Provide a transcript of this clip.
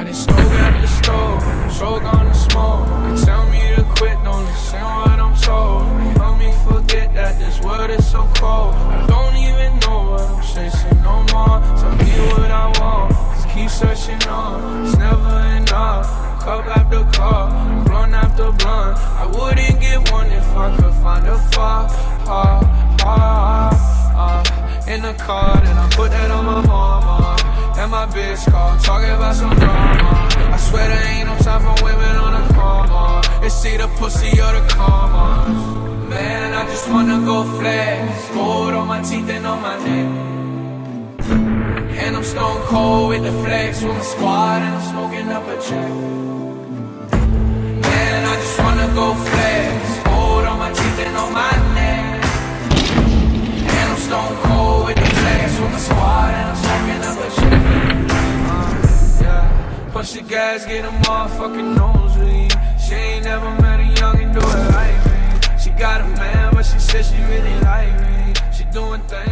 Got it stove at the stove, stroke on the smoke. They tell me to quit, don't listen what I'm told. They help me forget that this world is so cold. I don't even know what I'm chasing no more. Tell me what I want, just keep searching on. It's never enough, cup after cup, blunt after blunt. I wouldn't get one if I could find a far. In the car, then I put that on my mama. And my bitch call, talking about some drama. I swear there ain't no time for women on the corner. It's either pussy or the karma. Man, I just wanna go flex, gold on my teeth and on my neck. And I'm stone cold with the flex, with my squad and I'm smoking up a check. Man, I just wanna go flex, gold on my teeth and on my neck. And I'm stone cold with the flex, with my squad and I'm smoking up a check. Push the gas, get a motherfucking nosebleed. She ain't never met a youngin' do it like me. She got a man, but she said she really like me. She doing things